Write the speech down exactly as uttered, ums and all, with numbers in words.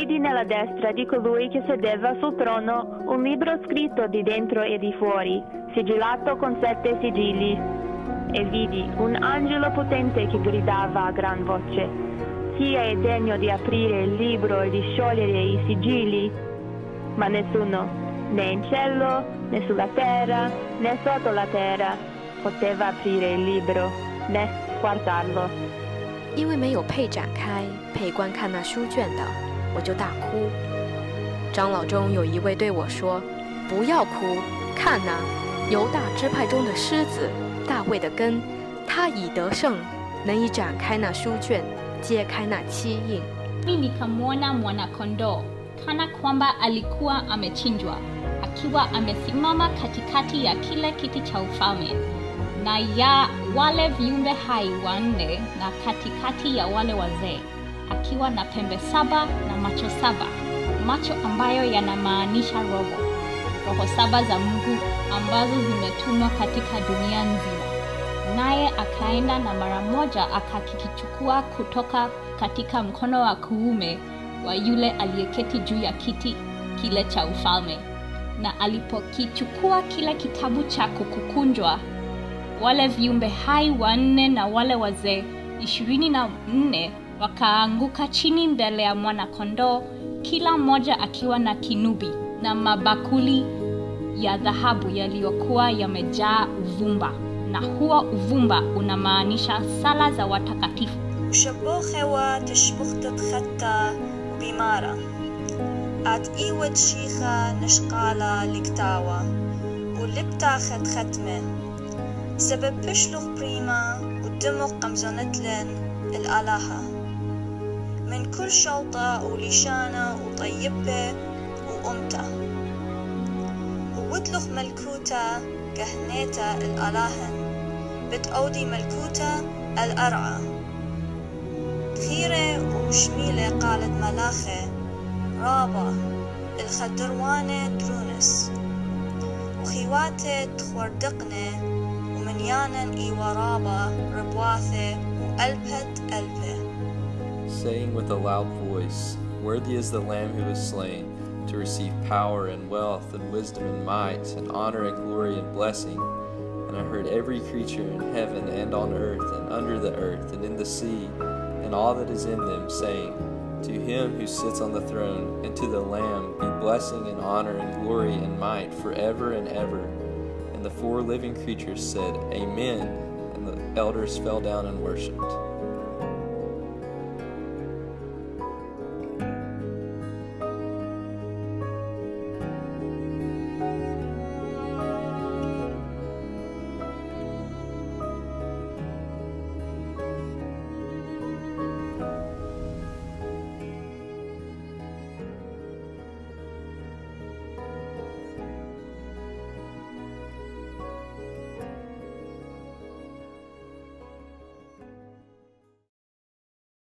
vidi nella destra di colui che sedeva sul trono un libro scritto di dentro e di fuori, sigillato con sette sigilli. E vidi un angelo potente che gridava a gran voce: chi è degno di aprire il libro e di sciogliere i sigilli? Ma nessuno, né in cielo, né sulla terra, né sotto la terra, poteva aprire il libro, né guardarlo. 因为没有配展开、配观看那书卷的，我就大哭。长老中有一位对我说：“不要哭，看哪，犹大支派中的狮子，大卫的根，他已得胜，能以展开那书卷，揭开那七印。” Mimi nikamwona mwana-kondoo kana kwamba alikuwa amechinjwa, akiwa amesimama katikati ya kile kiti cha ufalme na ya wale viumbe hai wanne na katikati ya wale wazee, akiwa na pembe saba na macho saba, macho ambayo yanamaanisha roho, roho saba za Mungu ambazo zimetumwa katika dunia nzima. Naye akaenda na mara moja akakichukua kutoka katika mkono wa kuume wa yule aliyeketi juu ya kiti kile cha ufalme. Na alipokichukua kile kitabu cha kukunjwa, wale viumbe hai wanne na wale wazee ishirini na nne wakaanguka chini mbele ya mwana-kondoo, kila mmoja akiwa na kinubi na mabakuli ya dhahabu yaliyokuwa yamejaa uvumba, na huo uvumba unamaanisha sala za watakatifu. وشبوخة وتشبخت خطة بمارة آت إيوة شيخة نشقالة لكتاوة ولبتا خد ختمة سبب بشلوخ بريمة ودمق قمزونتلن الآلهة من كل شوطة وليشانة وطيبة وأمتة وودلخ ملكوتة كهنيتة الآلهن بتأودي ملكوتة الأرعى خيرة وشميلة قالت ملاخة رابا الخدروانة درونس وخيواتة تخوردقنة ومنيانا إيوا رابا ربواثة وألبت ألبة. Saying with a loud voice, worthy is the Lamb who was slain, to receive power and wealth and wisdom and might and honor and glory and blessing. And I heard every creature in heaven and on earth and under the earth and in the sea and all that is in them, saying, to him who sits on the throne and to the Lamb be blessing and honor and glory and might forever and ever. And the four living creatures said, Amen, and the elders fell down and worshipped.